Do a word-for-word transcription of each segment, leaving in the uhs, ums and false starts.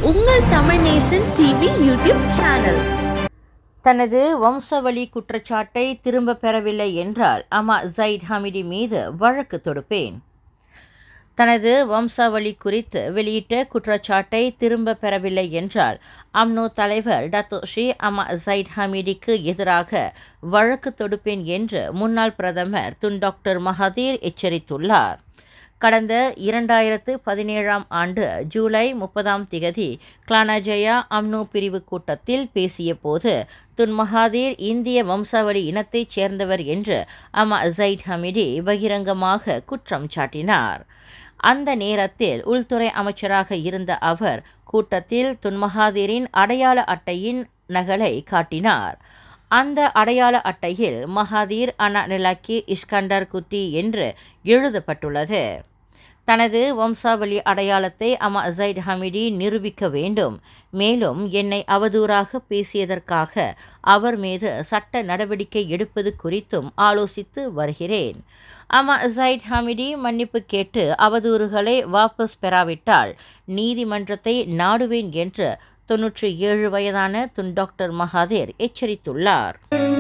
உங்கள் Tamil nation TV YouTube channel. தனது வம்சாவளி குற்றச்சாட்டை திரும்ப பெறவில்லை என்றால் அஹ்மத் ஜஹீத் ஹமிடி மீது வழக்கு தொடுப்பேன். தனது வம்சாவளி குறித்து வெளியிட்ட குற்றச்சாட்டை திரும்ப பெறவில்லை என்றால் அம்னோ தலைவர் டத்தோ ஸ்ரீ அஹ்மத் ஜஹீத் ஹமிடிக்கு எதிராக வழக்கு தொடுப்பேன் என்று முன்னாள் பிரதமர் துன் டாக்டர் மஹதீர் எச்சரித்துள்ளார். கடந்த இரண்டாயிரத்து பதினேழாம் ஆண்டு ஜூலை முப்பதாம் திகதி கிளானஜயா அம்னோ பிரிவு கூட்டத்தில் பேசிய போது துன் மஹதீர் இந்திய வம்சாவளி இனத்தைச் சேர்ந்தவர் என்று அஹ்மத் ஜஹீத் ஹமிடி பகிரங்கமாக குற்றம் சாட்டினார். அந்த நேரத்தில் உள்துறை அமைச்சராக இருந்த அவர் கூட்டத்தில் துன் மஹதீரின் அடையாள அட்டையின் நகலை காட்டினார். அந்த அடையாள அட்டையில் மஹதீர் அனா நிலாக்கி இஸ்கண்டர் குட்டி என்று எழுதப்பட்டுள்ளது. தனது வம்சாவளி அடையாளத்தை அஹ்மத் ஜஹீத் ஹமிடி நிரூபிக்க வேண்டும். மேலும் என்னை அவதூறாக பேசியதற்காக அவர் மீது சட்ட நடவடிக்கை எடுப்பது குறித்தும் ஆலோசித்து வருகிறேன். அஹ்மத் ஜஹீத் ஹமிடி மன்னிப்பு கேட்டு அவதூறுகளை வாபஸ் பெறாவிட்டால் நீதிமன்றத்தை நாடுவேன் என்று தொன்னூற்றி ஏழு வயதான துன் டாக்டர் மஹதீர் எச்சரித்துள்ளார்.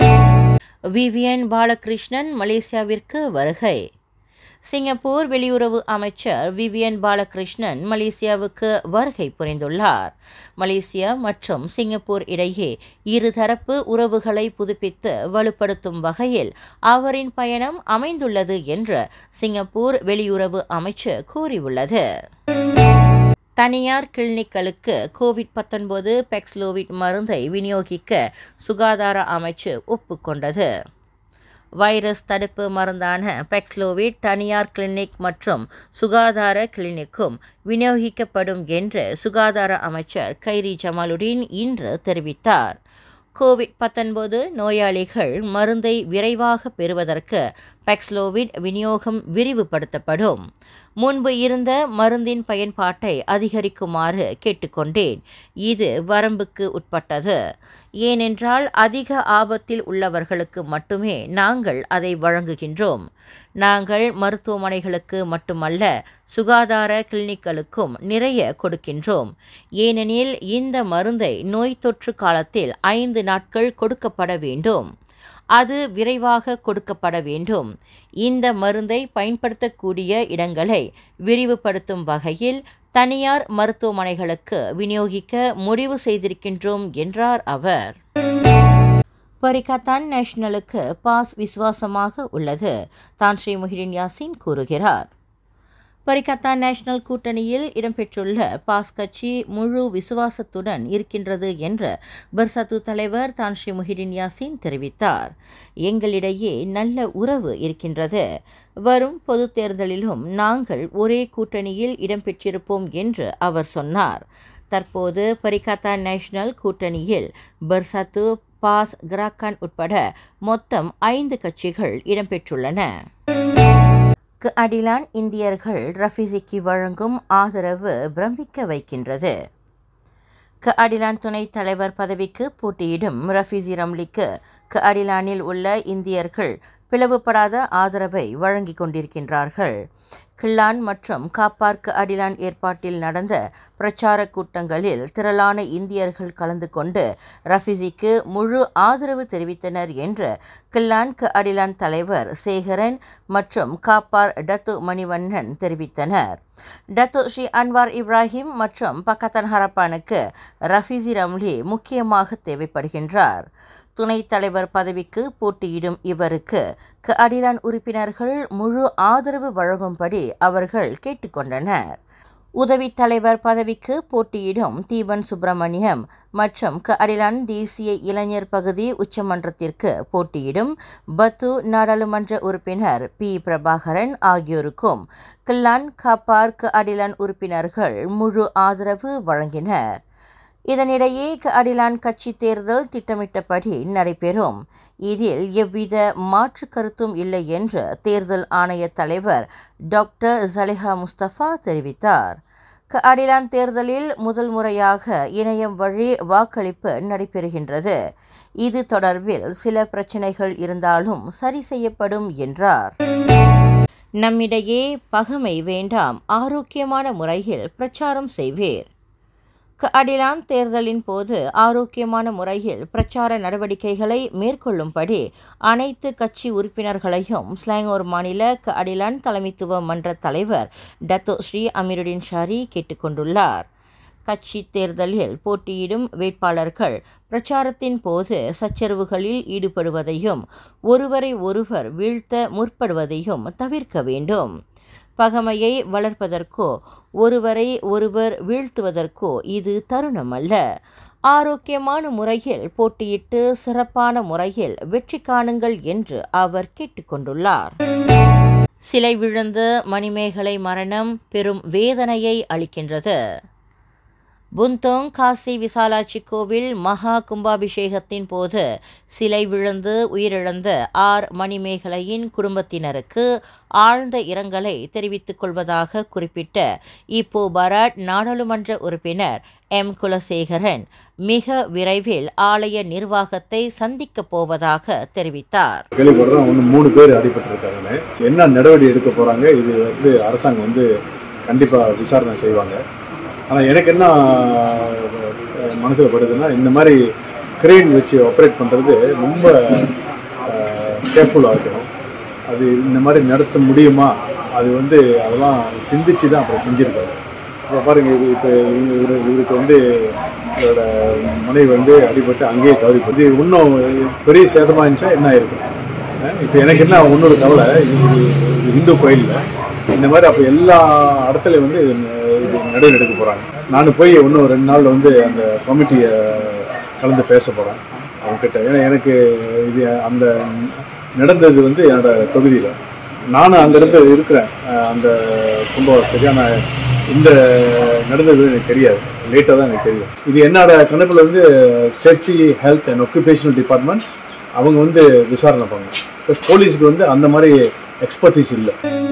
விவியன் பாலகிருஷ்ணன் மலேசியாவிற்கு வருகை. சிங்கப்பூர் வெளியுறவு அமைச்சர் விவியன் பாலகிருஷ்ணன் மலேசியாவுக்கு வருகை புரிந்துள்ளார். மலேசியா மற்றும் சிங்கப்பூர் இடையே இருதரப்பு உறவுகளை புதுப்பித்து வலுப்படுத்தும் வகையில் அவரின் பயணம் அமைந்துள்ளது என்று சிங்கப்பூர் வெளியுறவு அமைச்சு கூறியுள்ளது. தனியார் கிளினிக்களுக்கு கோவிட் பத்தொன்பது பாக்ஸ்லோவிட் மருந்தை விநியோகிக்க சுகாதார அமைச்சு ஒப்புக்கொண்டது. வைரஸ் தடுப்பு மருந்தான பாக்ஸ்லோவிட் தனியார் கிளினிக் மற்றும் சுகாதார கிளினிக்கும் விநியோகிக்கப்படும் என்று சுகாதார அமைச்சர் கைரி ஜமாலுடீன் இன்று தெரிவித்தார். கோவிட் பத்தொன்பது நோயாளிகள் மருந்தை விரைவாக பெறுவதற்கு பாக்ஸ்லோவிட் விநியோகம் விரிவுபடுத்தப்படும். முன்பு இருந்த மருந்தின் பயன்பாட்டை அதிகரிக்குமாறு கேட்டுக்கொண்டேன். இது வரம்புக்கு உட்பட்டது. ஏனென்றால் அதிக ஆபத்தில் உள்ளவர்களுக்கு மட்டுமே நாங்கள் அதை வழங்குகின்றோம். நாங்கள் மருத்துவமனைகளுக்கு மட்டுமல்ல சுகாதார கிளினிக்களுக்கும் நிறைய கொடுக்கின்றோம். ஏனெனில் இந்த மருந்தை நோய் தொற்று காலத்தில் ஐந்து நாட்கள் கொடுக்கப்பட வேண்டும். அது விரைவாக கொடுக்கப்பட வேண்டும். இந்த மருந்தை பயன்படுத்தக்கூடிய இடங்களை விரிவுபடுத்தும் வகையில் தனியார் மருத்துவமனைகளுக்கு விநியோகிக்க முடிவு செய்திருக்கின்றோம் என்றார் அவர். பரிகத்தான் நேஷனலுக்கு பாஸ் விசுவாசமாக உள்ளது, தான் ஸ்ரீ முஹிடின் யாசின் கூறுகிறார். பரிகத்தான் நேஷனல் கூட்டணியில் இடம்பெற்றுள்ள பாஸ் கட்சி முழு விசுவாசத்துடன் இருக்கின்றது என்று பர்சத்து தலைவர் தான் ஸ்ரீ முஹிடின் யாசின் தெரிவித்தார். எங்களிடையே நல்ல உறவு இருக்கின்றது. வரும் பொது தேர்தலிலும் நாங்கள் ஒரே கூட்டணியில் இடம்பெற்றிருப்போம் என்று அவர் சொன்னார். தற்போது பரிகத்தான் நேஷனல் கூட்டணியில் பர்சத்து, பாஸ், கிராக்கான் உட்பட மொத்தம் ஐந்து கட்சிகள் இடம்பெற்றுள்ளன. அடிலான் இந்தியர்கள் ரஃபிசிக்கு வழங்கும் ஆதரவு பிரமிக்க வைக்கின்றது. அடிலான் துணைத் தலைவர் பதவிக்கு போட்டியிடும் ரஃபிசி ரம்லிக்கு அடிலானில் உள்ள இந்தியர்கள் பிளவுபடாத ஆதரவை வழங்கிக் கொண்டிருக்கின்றார்கள். கிள்ளான் மற்றும் காப்பார்க்கு அடிலான் ஏற்பாட்டில் நடந்த பிரச்சார கூட்டங்களில் திரளான இந்தியர்கள் கலந்து கொண்டு ரஃபிசிக்கு முழு ஆதரவு தெரிவித்தனர் என்று கிள்ளான் அடிலான் தலைவர் சேகரன் மற்றும் காப்பார் டத்து மணிவண்ணன் தெரிவித்தனர். டத்து ஸ்ரீ அன்வார் இப்ராஹிம் மற்றும் பக்கத்தான் ஹரப்பானுக்கு ரஃபிசி ரம்லி முக்கியமாக தேவைப்படுகின்றார். துணைத் தலைவர் பதவிக்கு போட்டியிடும் இவருக்கு அடிலான் உறுப்பினர்கள் முழு ஆதரவு வழங்கும்படி அவர்கள் கேட்டுக்கொண்டனர். உதவித் தலைவர் பதவிக்கு போட்டியிடும் தீபன் சுப்பிரமணியம் மற்றும் அடிலான் தேசிய இளைஞர் பகுதி உச்சமன்றத்திற்கு போட்டியிடும் பத்து நாடாளுமன்ற உறுப்பினர் பி பிரபாகரன் ஆகியோருக்கும் கிள்ளான் காப்பார் அடிலான் உறுப்பினர்கள் முழு ஆதரவு வழங்கினர். இதனிடையே அடிலான் கட்சி தேர்தல் திட்டமிட்டபடி நடைபெறும். இதில் எவ்வித மாற்று கருத்தும் இல்லை என்று தேர்தல் ஆணைய தலைவர் டாக்டர் ஜலிஹா முஸ்தபா தெரிவித்தார். அடிலான் தேர்தலில் முதல் முறையாக இணையம் வழி வாக்களிப்பு நடைபெறுகின்றது. இது தொடர்பில் சில பிரச்சனைகள் இருந்தாலும் சரி செய்யப்படும் என்றார். நம்மிடையே பகைமை வேண்டாம், ஆரோக்கியமான முறையில் பிரச்சாரம் செய்வேர். கடிலான் தேர்தலின் போது ஆரோக்கியமான முறையில் பிரச்சார நடவடிக்கைகளை மேற்கொள்ளும்படி அனைத்து கட்சி உறுப்பினர்களையும் ஸ்லாங்கோர் மாநில கடிலான் தலைமைத்துவ மன்ற தலைவர் டத்தோ ஸ்ரீ அமீருடின் ஷாரி கேட்டுக்கொண்டுள்ளார். கட்சி தேர்தலில் போட்டியிடும் வேட்பாளர்கள் பிரச்சாரத்தின் போது சச்சரவுகளில் ஈடுபடுவதையும் ஒருவரை ஒருவர் வீழ்த்த முற்படுவதையும் தவிர்க்க வேண்டும். பகைமையை வளர்ப்பதற்கோ ஒருவரை ஒருவர் வீழ்த்துவதற்கோ இது தருணம் அல்ல. ஆரோக்கியமான முறையில் போட்டியிட்டு சிறப்பான முறையில் வெற்றி காணுங்கள் என்று அவர் கேட்டுக்கொண்டுள்ளார். சிலை விழுந்து மணிமேகலை மரணம் பெரும் வேதனையை அளிக்கின்றது. புந்தோங் காசி விசாலாட்சி கோவில் மகா கும்பாபிஷேகத்தின் போது சிலை விழுந்து உயிரிழந்த ஆர் மணிமேகலையின் குடும்பத்தினருக்கு ஆழ்ந்த இரங்கலை தெரிவித்துக் கொள்வதாக குறிப்பிட்ட இப்போ பராட் நாடாளுமன்ற உறுப்பினர் எம் குலசேகரன் மிக விரைவில் ஆலய நிர்வாகத்தை சந்திக்கப் போவதாக தெரிவித்தார். மூணு பேர் அடிபட்டிருக்காங்க. என்ன நடவடிக்கை எடுக்க போறாங்க, இது வந்து அரசாங்கம் வந்து கண்டிப்பா விசாரணை செய்வாங்க. ஆனால் எனக்கு என்ன மனசில் படுதுன்னா, இந்த மாதிரி கிரெயின் வச்சு ஆப்ரேட் பண்ணுறது ரொம்ப கேர்ஃபுல்லாக இருக்கணும். அது இந்த மாதிரி நடத்த முடியுமா, அது வந்து அதெல்லாம் சிந்திச்சு தான் அப்புறம் செஞ்சுருக்காரு. இப்போ பாருங்கள், இது இப்போ இவரு இவருக்கு வந்து இதோட மனைவி வந்து அடிபட்டு அங்கேயே தவறிப்போது. இது இன்னும் பெரிய சேதமாக இருந்துச்சா என்ன ஆயிருக்கும். இப்போ எனக்கு என்ன ஒன்னொரு கவலை, இது இந்து கோயிலில் இந்த மாதிரி அப்போ எல்லா இடத்துலையும் வந்து இது நடை எடுக்க போகிறாங்க. நான் போய் இன்னும் ரெண்டு நாளில் வந்து அந்த கமிட்டியை கலந்து பேச போகிறேன் அவங்ககிட்ட. ஏன்னா எனக்கு இது அந்த நடந்தது வந்து என்னோட தொகுதியில், நானும் அந்த இடத்துல இருக்கிறேன். அந்த கும்பவாசத்துக்கு ஆனால் இந்த நடந்தது எனக்கு தெரியாது, லேட்டாக தான் எனக்கு தெரியும். இது என்னோட கணக்கில் வந்து safety health and occupational department அவங்க வந்து விசாரணை பண்ணணும். ப்ளஸ் போலீஸுக்கு வந்து அந்த மாதிரி எக்ஸ்பர்டீஸ் இல்லை.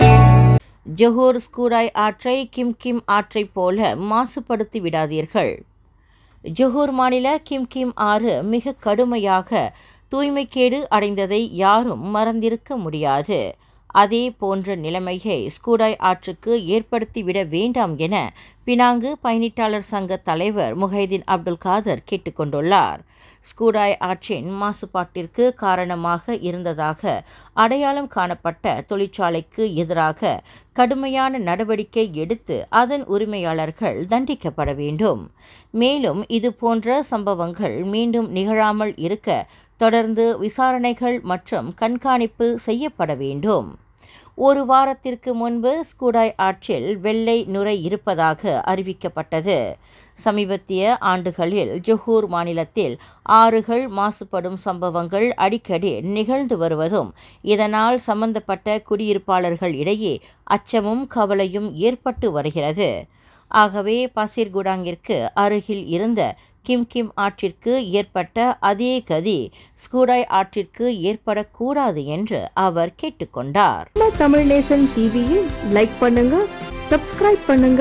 ஜொஹூர் ஸ்கூடாய் ஆற்றை கிம் கிம் ஆற்றை போல மாசுபடுத்தி விடாதீர்கள். ஜொஹூர் மாநில கிம் கிம் ஆறு மிக கடுமையாக தூய்மைக்கேடு அடைந்ததை யாரும் மறந்திருக்க முடியாது. அதே போன்ற நிலைமையை ஸ்கூடாய் ஆற்றுக்கு ஏற்படுத்திவிட வேண்டாம் என பினாங்கு பயணிட்டாளர் சங்க தலைவர் முஹைதீன் அப்துல் காதர் கேட்டுக்கொண்டுள்ளார். ஸ்கூடாய் ஆற்றின் மாசுபாட்டிற்கு காரணமாக இருந்ததாக அடையாளம் காணப்பட்ட தொழிற்சாலைக்கு எதிராக கடுமையான நடவடிக்கை எடுத்து அதன் உரிமையாளர்கள் தண்டிக்கப்பட வேண்டும். மேலும் இது போன்ற சம்பவங்கள் மீண்டும் நிகழாமல் இருக்க தொடர்ந்து விசாரணைகள் மற்றும் கண்காணிப்பு செய்யப்பட வேண்டும். ஒரு வாரத்திற்கு முன்பு ஸ்கூடாய் ஆற்றில் வெள்ளை நுரை இருப்பதாக அறிவிக்கப்பட்டது. சமீபத்திய ஆண்டுகளில் ஜொஹூர் மாநிலத்தில் ஆறுகள் மாசுபடும் சம்பவங்கள் அடிக்கடி நிகழ்ந்து வருவதும் இதனால் சம்பந்தப்பட்ட குடியிருப்பாளர்கள் இடையே அச்சமும் கவலையும் ஏற்பட்டு வருகிறது. ஆகவே பசீர்குடாங்கிற்கு அருகில் இருந்த கிம் கிம் ஆற்றிற்கு ஏற்பட்ட அதே கதி ஸ்கூடாய் ஆற்றிற்கு ஏற்படக்கூடாது என்று அவர் கேட்டுக்கொண்டார். தமிழ் நேசன் டிவியில் லைக் பண்ணுங்க, சப்ஸ்கிரைப் பண்ணுங்க,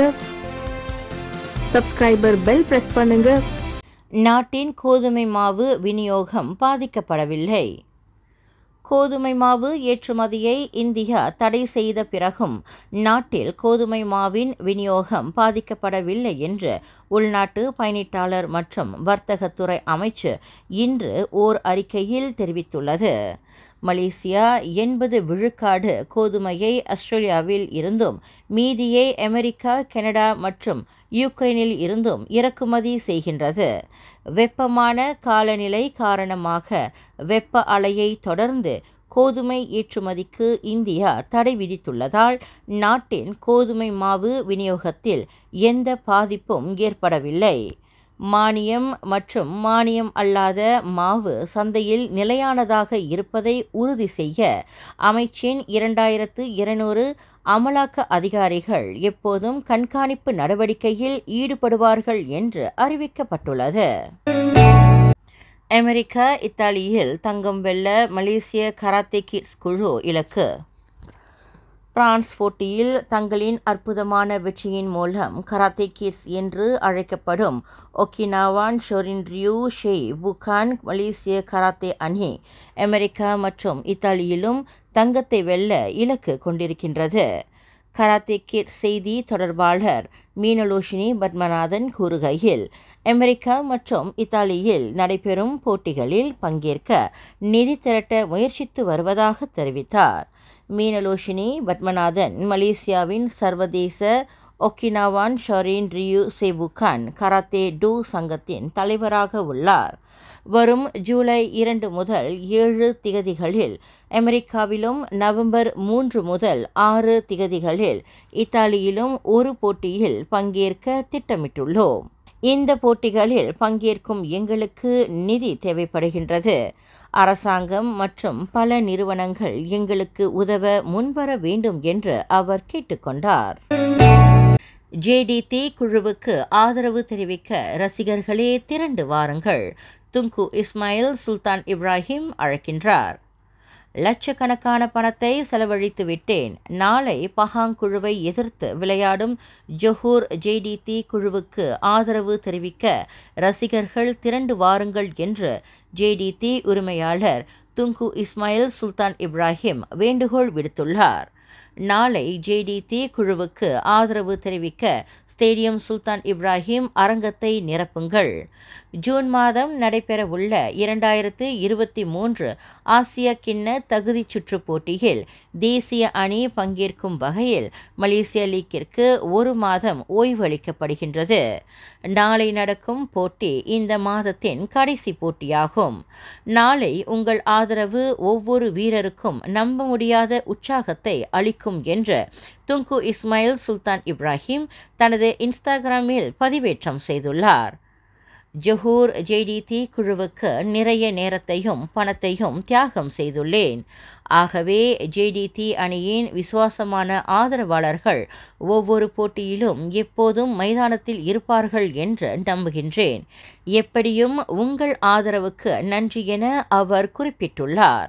சப்ஸ்கிரைபர் பெல் பிரஸ் பண்ணுங்க. நாட்டின் கோதுமை மாவு விநியோகம் பாதிக்கப்படவில்லை. கோதுமை மாவு ஏற்றுமதியை இந்தியா தடை செய்த பிறகும் நாட்டில் கோதுமை மாவின் விநியோகம் பாதிக்கப்படவில்லை என்று உள்நாட்டு பயணிட்டாளர் மற்றும் வர்த்தகத்துறை அமைச்சு இன்று ஓர் அறிக்கையில் தெரிவித்துள்ளது. மலேசியா எண்பது விழுக்காடு கோதுமையை ஆஸ்திரேலியாவில் இருந்தும் மீதியை அமெரிக்கா, கனடா மற்றும் யுக்ரைனில் இருந்தும் இறக்குமதி செய்கின்றது. வெப்பமான காலநிலை காரணமாக வெப்ப அலையை தொடர்ந்து கோதுமை ஏற்றுமதிக்கு இந்தியா தடை விதித்துள்ளதால் நாட்டின் கோதுமை மாவு விநியோகத்தில் எந்த பாதிப்பும் ஏற்படவில்லை. மானியம் மற்றும் மானியம் அல்லாத மாவு சந்தையில் நிலையானதாக இருப்பதை உறுதி செய்ய அமைச்சின் இரண்டாயிரத்து இருநூறு அமலாக்க அதிகாரிகள் எப்போதும் கண்காணிப்பு நடவடிக்கையில் ஈடுபடுவார்கள் என்று அறிவிக்கப்பட்டுள்ளது. அமெரிக்கா, இத்தாலியில் தங்கம் வெல்ல மலேசிய கராத்தே கிட்ஸ் குழு இலக்கு. பிரான்ஸ் போட்டியில் தங்களின் அற்புதமான வெற்றியின் மூலம் கராத்தே கிட்ஸ் என்று அழைக்கப்படும் ஒக்கினாவான் ஷோரின்ரியூ ஷெய் புகான் மலேசிய கராத்தே அணி அமெரிக்கா மற்றும் இத்தாலியிலும் தங்கத்தை வெல்ல இலக்கு கொண்டிருக்கின்றது. கராத்தே கிட் செய்தி தொடர்பாளர் மீனலோஷினி பத்மநாதன் கூறுகையில், அமெரிக்கா மற்றும் இத்தாலியில் நடைபெறும் போட்டிகளில் பங்கேற்க நிதி திரட்ட முயற்சித்து வருவதாக தெரிவித்தார். மீனலோஷினி பத்மநாதன் மலேசியாவின் சர்வதேச ஒக்கினாவான் ஷொரின் ரியூ சேவுகான் கராத்தே டூ சங்கத்தின் தலைவராக உள்ளார். வரும் ஜூலை இரண்டு முதல் ஏழு திகதிகளில் அமெரிக்காவிலும் நவம்பர் மூன்று முதல் ஆறு திகதிகளில் இத்தாலியிலும் ஒரு போட்டியில் பங்கேற்க திட்டமிட்டுள்ளோம். இந்த போட்டிகளில் பங்கேற்கும் எங்களுக்கு நிதி தேவைப்படுகின்றது. அரசாங்கம் மற்றும் பல நிறுவனங்கள் எங்களுக்கு உதவ முன்வர வேண்டும் என்று அவர் கேட்டுக்கொண்டார். ஜேடிடி குழுவுக்கு ஆதரவு தெரிவிக்க ரசிகர்களே திரண்டு வாருங்கள், துங்கு இஸ்மாயில் சுல்தான் இப்ராஹிம் அழைக்கின்றார். லட்சக்கணக்கான பணத்தை செலவழித்து விட்டேன். நாளை பஹாங் குழுவை எதிர்த்து விளையாடும் ஜொஹூர் ஜேடிடி குழுவுக்கு ஆதரவு தெரிவிக்க ரசிகர்கள் திரண்டு வாருங்கள் என்று ஜேடிடி உரிமையாளர் துங்கு இஸ்மாயில் சுல்தான் இப்ராஹிம் வேண்டுகோள் விடுத்துள்ளார். நாளை ஜேடிடி குழுவுக்கு ஆதரவு தெரிவிக்க ஸ்டேடியம் சுல்தான் இப்ராஹிம் அரங்கத்தை நிரப்புங்கள். ஜூன் மாதம் நடைபெறவுள்ள இரண்டாயிரத்து இருபத்தி மூன்று ஆசிய கிண்ண தகுதிச் சுற்று போட்டியில் தேசிய அணி பங்கேற்கும் வகையில் மலேசிய லீக்கிற்கு ஒரு மாதம் ஓய்வு அளிக்கப்படுகின்றது. நாளை நடக்கும் போட்டி இந்த மாதத்தின் கடைசி போட்டியாகும். நாளை உங்கள் ஆதரவு ஒவ்வொரு வீரருக்கும் நம்ப முடியாத உற்சாகத்தை அளிக்கும் என்று துங்கு இஸ்மாயில் சுல்தான் இப்ராஹிம் தனது இன்ஸ்டாகிராமில் பதிவேற்றம் செய்துள்ளார். ஜொஹூர் ஜேடிடி குழுவுக்கு நிறைய நேரத்தையும் பணத்தையும் தியாகம் செய்துள்ளேன். ஆகவே ஜேடிடி அணியின் விசுவாசமான ஆதரவாளர்கள் ஒவ்வொரு போட்டியிலும் எப்போதும் மைதானத்தில் இருப்பார்கள் என்று நம்புகின்றேன். எப்படியும் உங்கள் ஆதரவுக்கு நன்றி என அவர் குறிப்பிட்டுள்ளார்.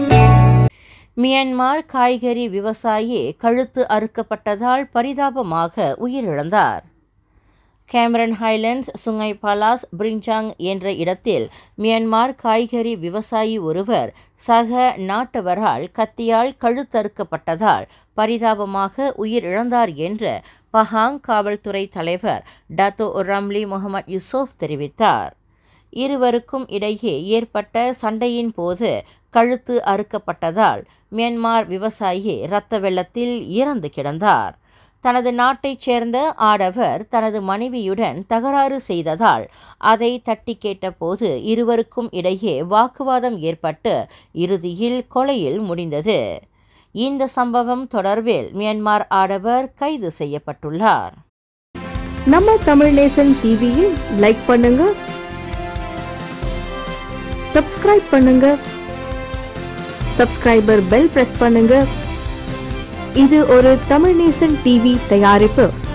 மியான்மர் காய்கறி விவசாயி கழுத்து அறுக்கப்பட்டதால் பரிதாபமாக உயிரிழந்தார். Cameron Highlands Sungai Palas Brinchang என்ற இடத்தில் மியான்மர் காய்கறி விவசாயி ஒருவர் சக நாட்டவரால் கத்தியால் கழுத்தறுக்கப்பட்டதால் பரிதாபமாக உயிரிழந்தார் என்று பஹாங் காவல்துறை தலைவர் டத்தோ ரம்லி முகமது யூசுப் தெரிவித்தார். இருவருக்கும் இடையே ஏற்பட்ட சண்டையின் போது கழுத்து அறுக்கப்பட்டதால் மியான்மர் விவசாயி இரத்த வெள்ளத்தில் இறந்து கிடந்தார். தனது நாட்டைச் சேர்ந்த ஆடவர் தனது மனைவியுடன் தகராறு செய்ததால் அதை தட்டி கேட்டபோது இருவருக்கும் இடையே வாக்குவாதம் ஏற்பட்டு இறுதியில் கொலையில் முடிந்தது. இந்த சம்பவம் தொடர்பில் மியான்மர் ஆடவர் கைது செய்யப்பட்டுள்ளார். நம்ம தமிழ் நேசன் டிவியை லைக் பண்ணுங்க, சப்ஸ்கிரைப் பண்ணுங்க, சப்ஸ்கிரைபர் பெல் பிரஸ் பண்ணுங்க. இது ஒரு தமிழ் நேசன் டிவி தயாரிப்பு.